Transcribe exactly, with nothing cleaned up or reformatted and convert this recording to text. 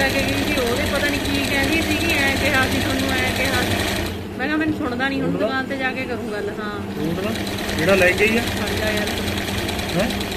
ਲੈ ਕੇ ਗਈ ਸੀ ਉਹਦੇ ਪਤਾ ਨਹੀਂ ਕੀ ਕਹਿੰਦੀ ਸੀਗੀ, ਐਂ ਕਿਹਾ ਸੀ ਤੁਹਾਨੂੰ, ਐਂ ਕਿਹਾ ਸੀ। ਮੈਂ ਕਿਹਾ ਮੈਨੂੰ ਸੁਣਦਾ ਨਹੀਂ, ਹੁਣ ਦੁਕਾਨ ਤੇ ਜਾ ਕੇ ਕਰੂੰ ਗੱਲ। ਹਾਂ ਜਿਹੜਾ ਲੈ ਕੇ ਆਈ ਆ ਯਾਰ ਹੈ